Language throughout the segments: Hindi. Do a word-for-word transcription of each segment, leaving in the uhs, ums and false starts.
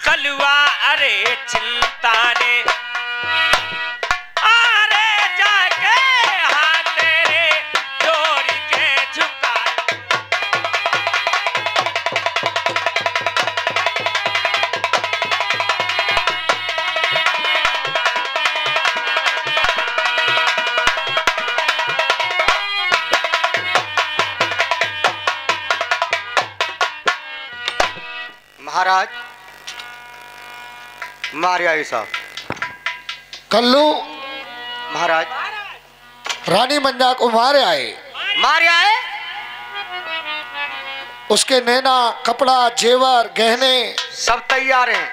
कलुआ अरे चिंता ने अरे जाके हाथ तेरे जोड़ के झुका। महाराज मारे आए साहब। कल्लू महाराज रानी मंजा को मारे आए। मारे आए उसके नैना कपड़ा जेवर गहने सब तैयार हैं।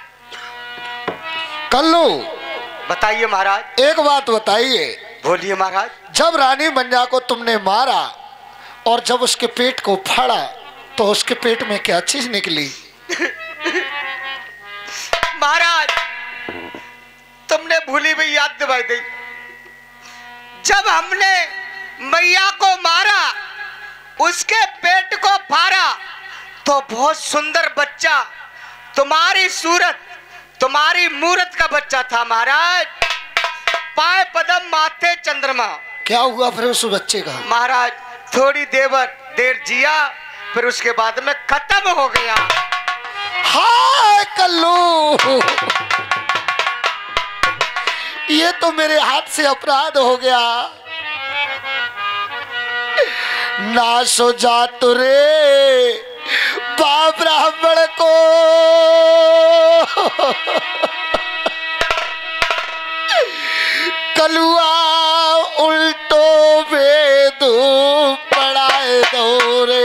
कल्लू बताइए महाराज। एक बात बताइए। बोलिए महाराज। जब रानी मंजा को तुमने मारा और जब उसके पेट को फाड़ा तो उसके पेट में क्या चीज निकली? महाराज तुमने भूली हुई याद दिलाई दी। जब हमने मैया को मारा उसके पेट को फाड़ा तो बहुत सुंदर बच्चा तुम्हारी सूरत तुम्हारी मूरत का बच्चा था महाराज। पाए पदम माथे चंद्रमा। क्या हुआ फिर उस बच्चे का? महाराज थोड़ी देर देर जिया फिर उसके बाद में खत्म हो गया। हाय कल्लू ये तो मेरे हाथ से अपराध हो गया। नाश हो जा तो रे बाप ब्राह्मण को कलुआ उल्टो वेद पढ़ाए दो रे।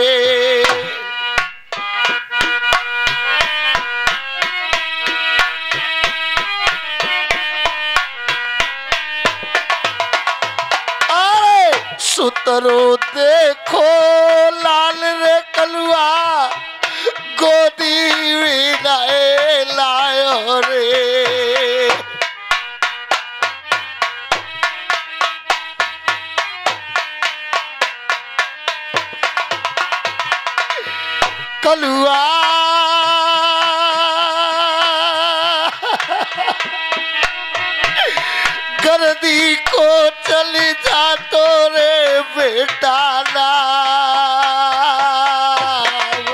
सुतरो देखो लाल रे कलुआ गोदी विनाए लायो रे। कलुआ गर्दी को चली जा तो रे बेटा नाम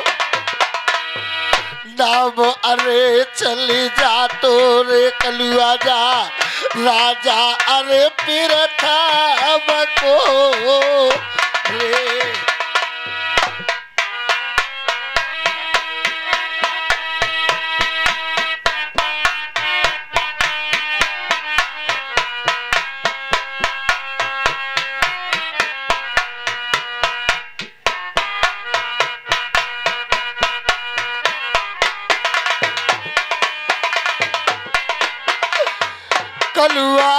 नाम अरे चली जा तो रे कलुआ जा राजा अरे फिर था बको रे। कलुआ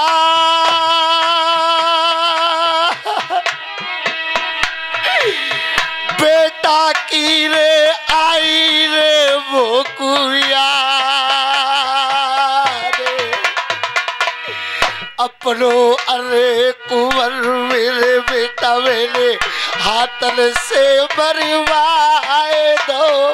बेटा की रे आई रे वो कुरिया रे अपनो अरे कुंवर मेरे बेटा मेरे हाथन से मरवाए दो।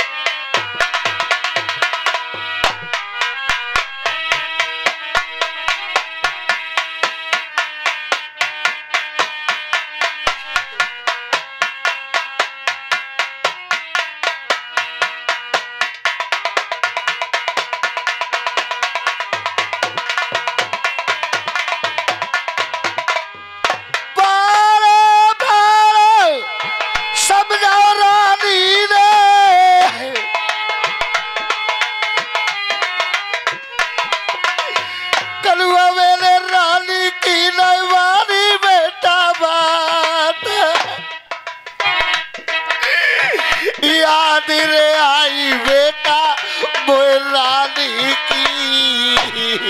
याद रे आई बेटा मोए रानी की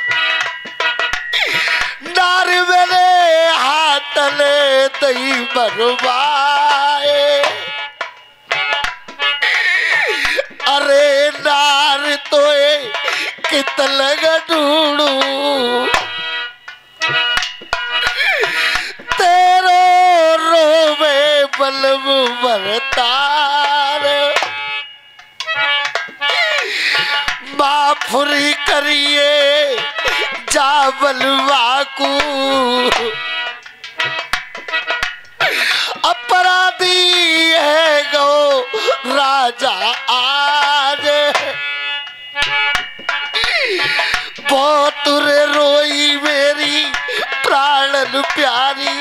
नार मेरे हाथ ले दई मरवाए। अरे नार तो कित लग ढूंढू तेरो रोवे बलम भरतार माफुरी करिए जा बलवाकू अपराधी है गो राजा आज बहुत रे रोई मेरी प्राणन प्यारी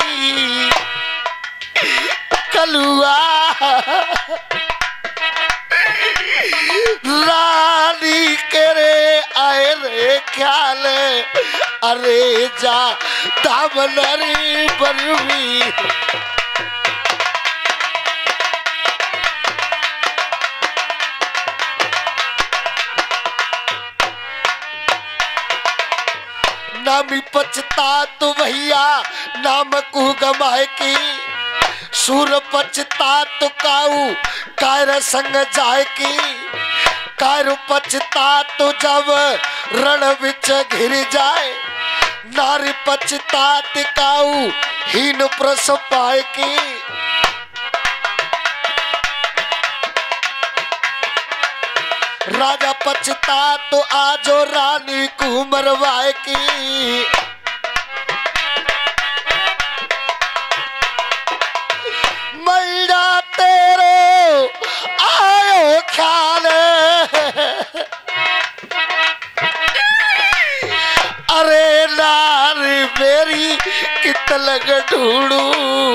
कलुआ रानी के रे आए रे ख्याल अरे जा दामनरी बरवी नामी पछता तो भैया नाम को गमाए की सूर पछता तो काऊ कायर संग जाए की कायर पछता तो जब रण विच घिर जाए नारी पछता तिकाऊ हीन प्रस पाए की राजा पछता तो आजो रानी को मरवाए की मैया तेरो आयो ख्याल अरे नारी मेरी कित लग ढूंढू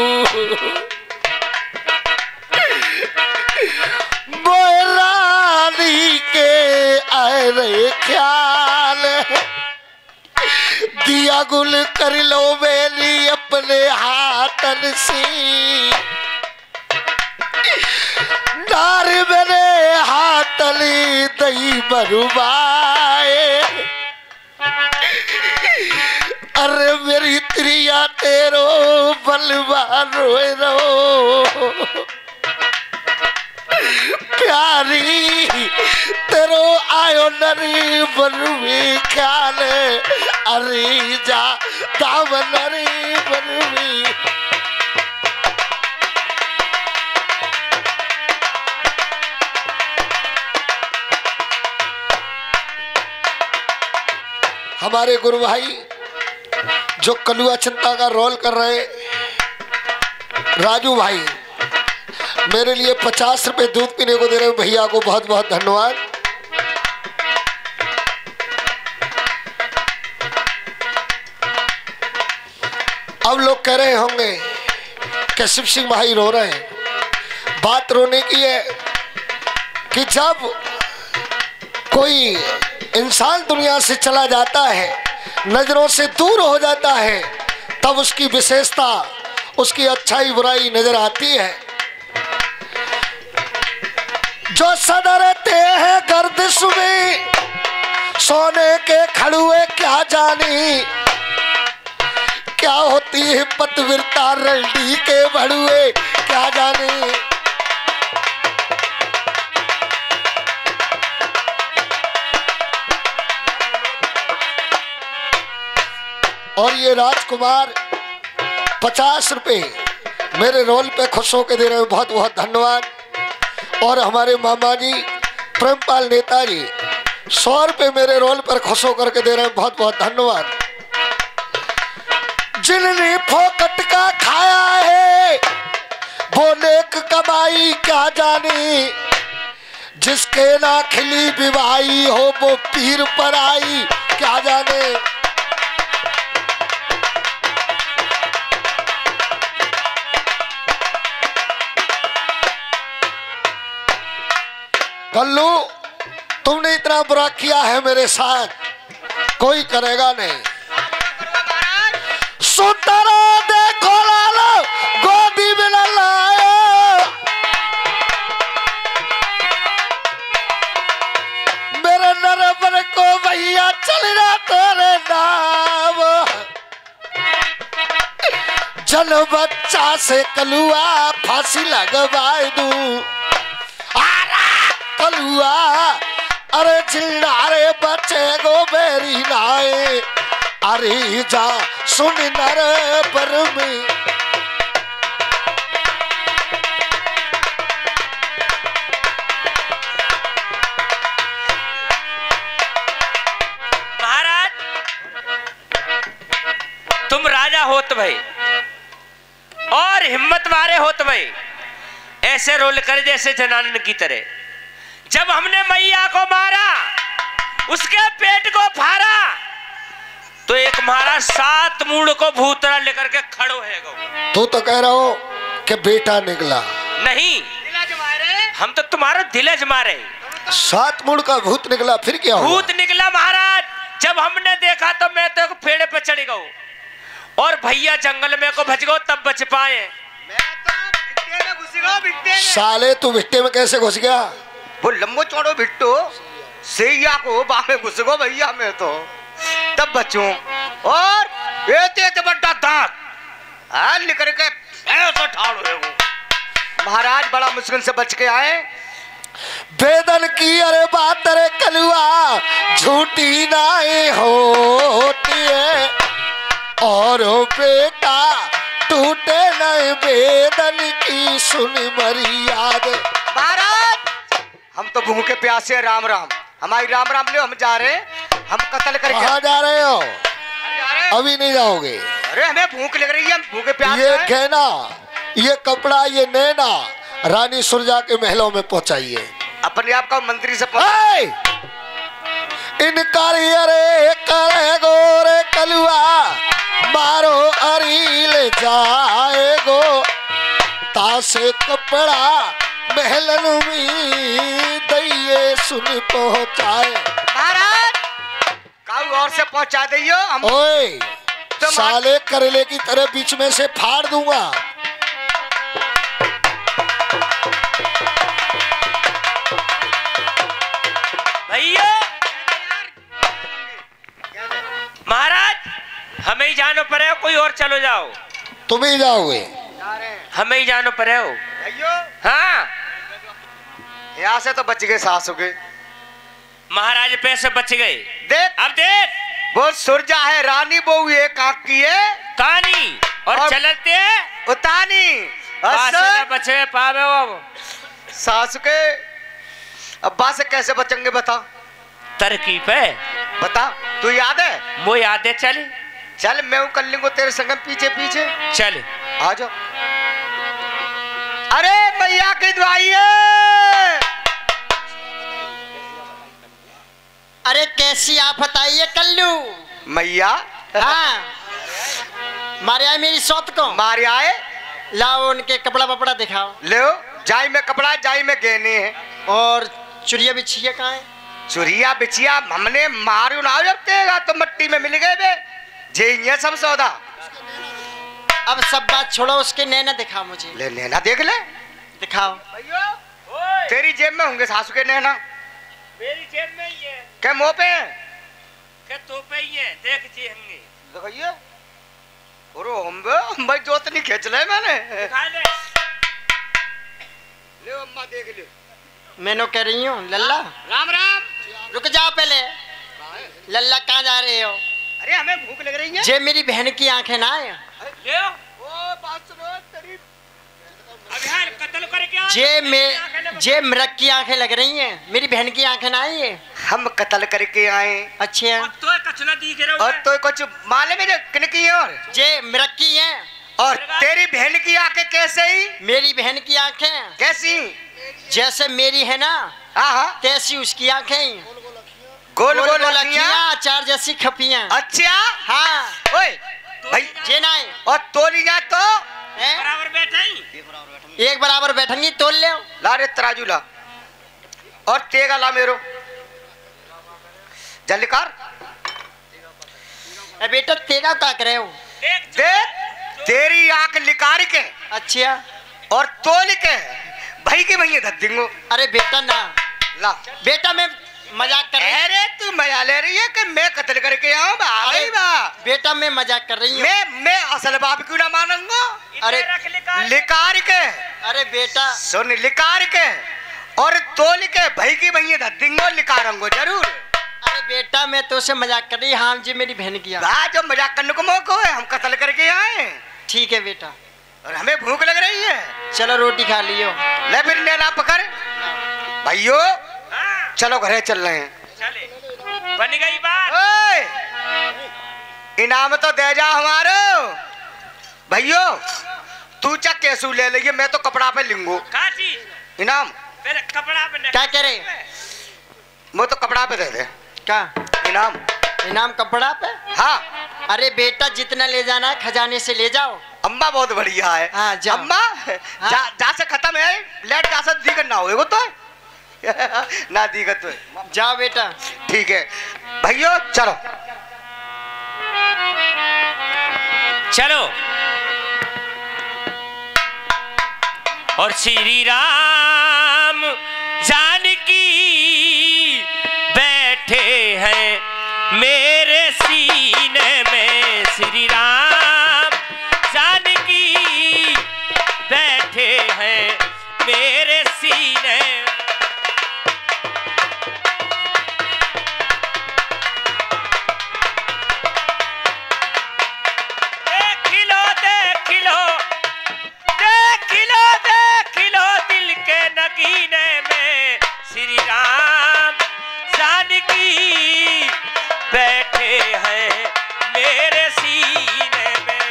रानी के आए रे ख्याल दिया गुल कर लो मेरी अपने हाथन सी नारी मेरे हाथली दही बरुबाए अरे मेरी त्रिया तेरो बलवान रोए रो प्यारी तेरो आयो नरी बनवी ख्याल अरे जा दाव नरी बनवी हमारे गुरु भाई जो कलुआ चिंता का रोल कर रहे राजू भाई मेरे लिए पचास रुपए दूध पीने को दे रहे भैया को बहुत बहुत धन्यवाद। अब लोग कह रहे होंगे कि शिव सिंह भाई रो रहे हैं। बात रोने की है कि जब कोई इंसान दुनिया से चला जाता है, नजरों से दूर हो जाता है, तब उसकी विशेषता, उसकी अच्छाई बुराई नजर आती है। जो सदा रहते हैं गर्दिश में, सोने के खड़ुए क्या जानी, क्या होती है पतविरता रल्डी के भड़ुए क्या जाने। और ये राजकुमार पचास रुपए मेरे रोल पे खुश होकर दे रहे हैं, बहुत बहुत धन्यवाद। और हमारे मामा जी प्रेमपाल नेताजी सौ रुपए मेरे रोल पर खुश होकर के दे रहे हैं, बहुत बहुत धन्यवाद। जिनने फोकट का खाया है वो नेक कमाई क्या जानी, जिसके ना खिली विवाही हो वो पीर पर आई क्या जाने। कल्लू तुमने इतना बुरा किया है मेरे साथ, कोई करेगा नहीं। सुतरा देखो लालो गोदी में न लाए, मेरे नरबर को भैया चलना तेरे नाम। जन बच्चा से कलुआ फांसी लगवाए दूं, कलुआ अरे चिल्लारे बच्चे गो बेरी नाए, अरे जा सुन नर पर में। तुम राजा होत भाई और हिम्मत वाले होत भाई, ऐसे रोल करे जैसे जनानन की तरह। जब हमने मैया को मारा, उसके पेट को फाड़ा, तो एक महाराज सात मूड को भूतरा लेकर के खड़ो है गो। तू तो कह रहा हो कि बेटा निकला, नहीं हम तो तुम्हारा दिल मारे। सात मूड का भूत निकला, फिर क्या हुआ? भूत निकला महाराज, जब हमने देखा तो मैं तो पेड़ पे चढ़ गऊ और भैया जंगल में को भज गो, तब बच पाए। मैं तो भिट्टे में घुस गया, भिट्टे में। साले तू भिट्टे में कैसे घुस गया? वो लंबो चौड़ो भिट्टो सैया को बामे घुस गो भैया, मैं तो तब बचूं। और ये तो बड़ा दांत हाल निकल के ऐसा ठाड़ है वो। महाराज बड़ा मुश्किल से बच के आए। बेदन की अरे बात रे कलुआ झूठी नाए होती है, और बेटा टूटे नए बेदन की सुन मर्याद। महाराज हम तो भूखे प्यासे, राम राम हमारी राम राम ले, हम जा रहे हैं, हम कत्ल करके। कहाँ जा रहे हो? जा रहे हैं। अभी नहीं जाओगे? अरे हमें भूख लग रही है, हम भूखे प्यासे ये हैं। गहना, ये कपड़ा, ये नैना रानी सुरजा के महलों में पहुंचाइए। अपने आप का मंत्री से ए! इनकार अरे करे गोरे कलुआ मारो अरील जाएगो, तासे कपड़ा महलन में दइए सुन पहुंचाए। महाराज काऊ और से पहुंचा दियो हम। ओए तो साले करेले की तरह बीच में से फाड़ दूंगा। भैया महाराज हमें ही जानो पड़े, कोई और चलो जाओ। तुम ही जाओगे? हमें ही जानो पड़े हो। भैया हाँ यहाँ से तो बच गए सासू के। महाराज पैसे बच गए। देख अब देख वो सुरजा है रानी बहू, एक आंख की है कहानी और, और चलते उतानी बासे न बचे पावे हो। सासू के अब्बा से कैसे बचेंगे बता? तरकीब है, बता तू याद है? वो याद है। चल चल मैं कर लूंगा तेरे संग पीछे पीछे। चल आ जाओ। अरे भैया की दुआई है। अरे कैसी आप बताइए कल्लू? मैया हाँ मारे आए मेरी सौत को। मारे आए, लाओ उनके कपड़ा वपड़ा दिखाओ। ले जाई में कपड़ा, जाई में गहने हैं। और चुरिया बिछिया कहाँ है? चुरिया बिछिया हमने मारू ना जब तेगा तो मिट्टी में मिल गए बे, जे ये सब सौदा। अब सब बात छोड़ो, उसके नैना दिखाओ मुझे। ले नैना देख ले। दिखाओ। तेरी जेब में होंगे सासू के नैना। मेरी जेब में ही है। क्या मुंह पे? क्या तो पे ही है, देख जी होंगे। दिखाइए। और हम बे भाई दोस्त नहीं खींच ले मैंने। दिखा ले। ले अम्मा देख ले। मैं नो कह रही हूँ लल्ला। राम राम। रुक जाओ पहले। लल्ला कहाँ जा रहे हो? अरे हमें भूख लग रही है। जे मेरी बहन की आंखें ना है। ले ओ बात सुनो तेरी। अभियान कत्ल करके आ। जे में जे मृग की आंखें लग रही हैं, मेरी बहन की आंखें ना है। हम कत्ल करके आए। अच्छे अब तो कचना दिख रहा और तो कुछ मालूम है किन की है? और जे मृग की हैं। और तेरी बहन की आंखें कैसे ही? मेरी बहन की आंखें कैसी? जैसे मेरी है ना हाँ हाँ तैसी उसकी आंखें। गोल गोल अखियां, अखियां। चार जैसी खपियां। अच्छा हाँ ओए भाई जे ना है। और तोली जा तो हैं? बराबर बैठा ही। एक बराबर बैठेंगी तोल ले। ला रे तराजू ला और तेगा ला मेरो जल्दी कर। ए बेटा तेगा का कर रहे हो? देख देख तेरी आंख लिकार के अच्छा और तोल के भाई के भैया धत दिंगो। अरे बेटा ना ला बेटा मैं मजाक कर रही हूँ। अरे तू मजा ले रही है कि मैं कत्ल करके आऊं? बा अरे बा बेटा मैं मजाक कर रही हूँ। मैं मैं असल बाप क्यों ना मानूंगा? अरे रख लिखा। लिकार के अरे बेटा सुन लिकार के और तोल के भाई की भैया धत दिंगो लिकारूंगो जरूर। अरे बेटा मैं तो से मजाक कर रही। हाँ जी मेरी बहन की आंखें। बा जो मजाक करने को मौका है, हम कत्ल करके आए ठीक है बेटा। और हमें भूख लग रही है। चलो रोटी खा लियो। ले फिर नैना पकड़ भाइयों, चलो घरे चल रहे हैं। चले बन गई बात। ओए इनाम तो दे जा हमारो भैयो। तू चा कैसू ले लिये, मैं तो कपड़ा पे लिंगू का चीज इनाम। फिर कपड़ा पे क्या करे? मैं तो कपड़ा पे दे दे क्या इनाम? इनाम कपड़ा पे? हाँ। अरे बेटा जितना ले जाना है खजाने से ले जाओ। अम्मा बहुत बढ़िया है। हाँ, जाओ। अम्मा हाँ। जा, जा से खत्म है लेट जा से दिक्कत ना होएगा तो ना दिक्कत तो जाओ बेटा। ठीक है भैया चलो चलो। और श्री राम जानकी बैठे हैं मेरे सीने में, श्री राम जानकी बैठे हैं मेरे सीने में। देख लो देख लो देख लो देख लो दिल के नगीने में, श्री राम जानकी बैठे हैं मेरे सीने में।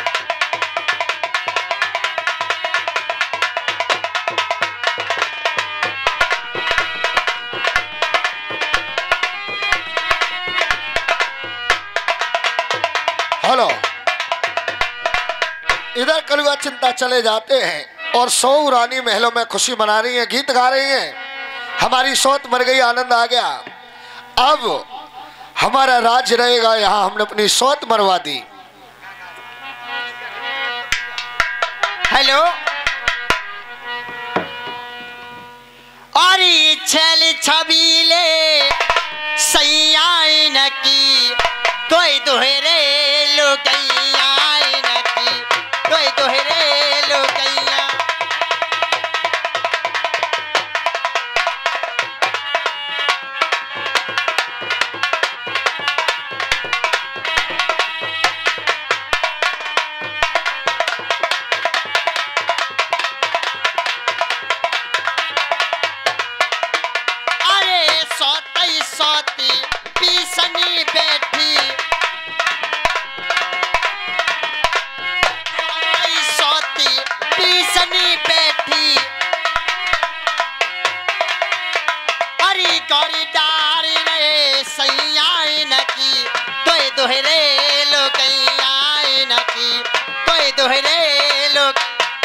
हेलो, इधर कलुआ चिंता चले जाते हैं और सौ रानी महलों में खुशी मना रही हैं, गीत गा रही हैं। हमारी सौत मर गई, आनंद आ गया, अब हमारा राज रहेगा यहाँ, हमने अपनी सौत मरवा दी। हेलो, और छल छबीले सैयान की कोई दोहरे लोगैया की, कोई दोहरे लोगैया। अरे सौती सौती पीसनी बैठी, सौती पीसनी बैठी, अरे गौरी डारी रे सैयान की कोई दोहरे लोगैया की, कोई दोहरे लोग।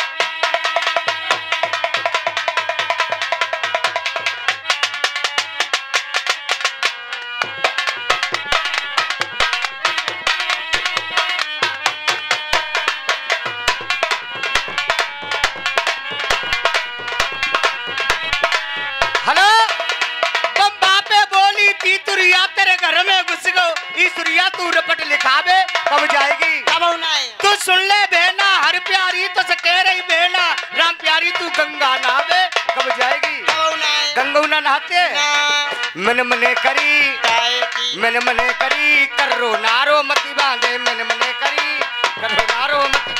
हेलो बम्बा पे बोली तीतुरिया तेरे घर में घुस गो ईसुरिया तू रपट लिखावे कब जाएगी? कब होना है? तू सुन ले बहना हर प्यारी तो से कह रही बहना राम प्यारी तू गंगा नहावे कब जाएगी? कब होना है? गंगा नहाते ना मन मने करी जाएगी। मन मने करी करो नारो मती बांधे मन मने करी करो नारो मती।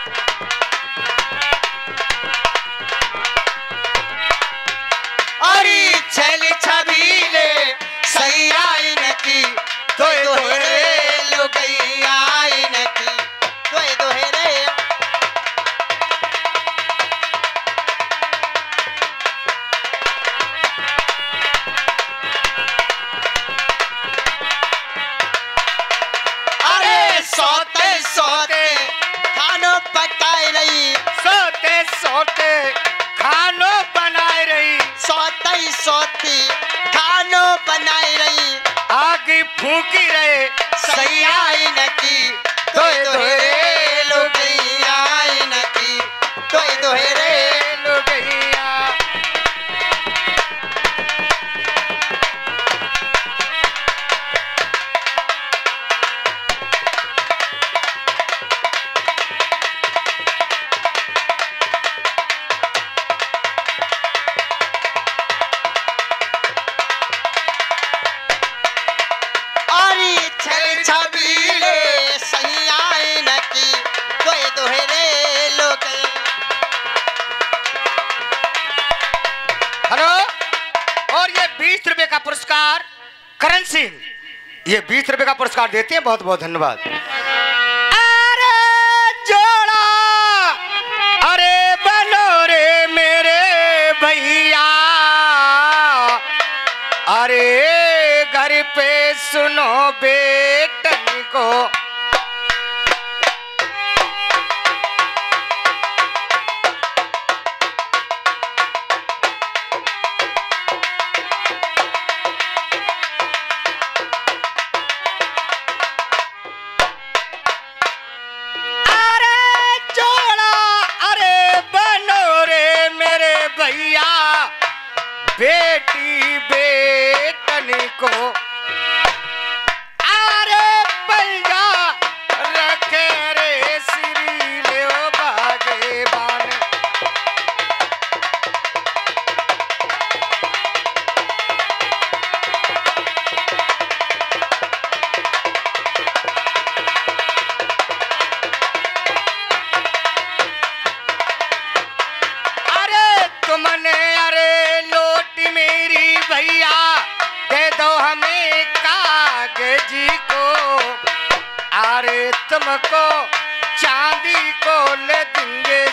अरे छल छबीले सैयान की कोई दोहरे लोगैया की, कोई दोहरे। अरे सोते सोते खानो पकाए रही, सोते सोते खानो बनाए रही, सोते सोती खानो बनाए रही, आग फूकी रहे सैयान की कोई दोहरे लोगैया की, कोई दोहरे। लोगैया। अरे छल छबीले सैयान की कोई दोहरे लोगैया। हेलो, और ये बीस रुपए का पुरस्कार करण सिंह, ये बीस रुपए का पुरस्कार देते हैं, बहुत बहुत धन्यवाद। पे सुनो बेटन को, बेटी बेटन को आरे पंजा रखे रे श्री ले बागे बान। अरे तुमने अरे भैया दे दो हमें कागजी को, अरे तुमको चांदी को ले देंगे